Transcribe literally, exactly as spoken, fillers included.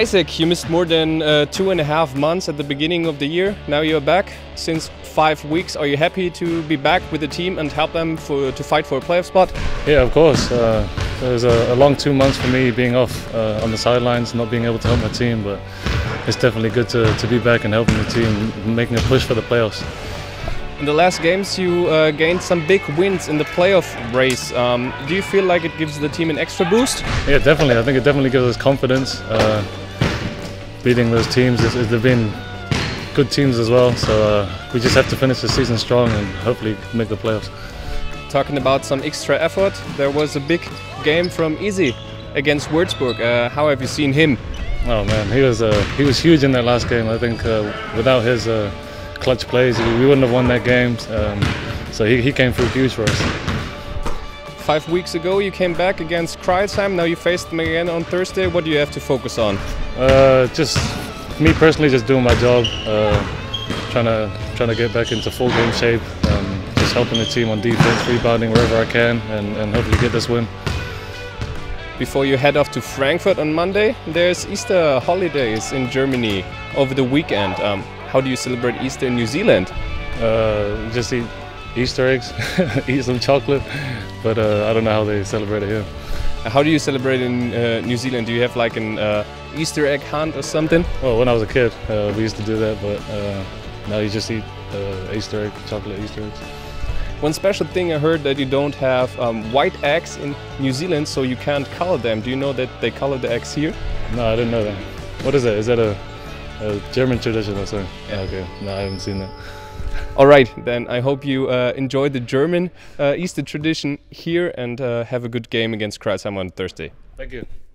Isaac, you missed more than uh, two and a half months at the beginning of the year. Now you're back since five weeks. Are you happy to be back with the team and help them for, to fight for a playoff spot? Yeah, of course. Uh, it was a, a long two months for me being off uh, on the sidelines, not being able to help my team, but it's definitely good to, to be back and helping the team, making a push for the playoffs. In the last games you uh, gained some big wins in the playoff race. Um, do you feel like it gives the team an extra boost? Yeah, definitely. I think it definitely gives us confidence. Uh, beating those teams, it's, they've been good teams as well, so uh, we just have to finish the season strong and hopefully make the playoffs. Talking about some extra effort, there was a big game from Easy against Würzburg. Uh, how have you seen him? Oh man, he was uh, he was huge in that last game. I think uh, without his uh, clutch plays, we wouldn't have won that game. Um, so he, he came through huge for us. Five weeks ago you came back against Crailsheim. Now you faced them again on Thursday. What do you have to focus on? Uh, just me personally, just doing my job, uh, trying to trying to get back into full game shape. Um, just helping the team on defense, rebounding wherever I can, and, and hopefully get this win. Before you head off to Frankfurt on Monday, there's Easter holidays in Germany over the weekend. Um, how do you celebrate Easter in New Zealand? Uh, just eat Easter eggs, eat some chocolate, but uh, I don't know how they celebrate it here. How do you celebrate in uh, New Zealand? Do you have like an uh, Easter egg hunt or something? Well, when I was a kid, uh, we used to do that, but uh, now you just eat uh, Easter egg, chocolate Easter eggs. One special thing I heard that you don't have um, white eggs in New Zealand, so you can't color them. Do you know that they color the eggs here? No, I didn't know that. What is that? Is that a, a German tradition or something? Yeah. Okay, no, I haven't seen that. All right, then I hope you uh, enjoy the German uh, Easter tradition here and uh, have a good game against Crailsheim on Thursday. Thank you.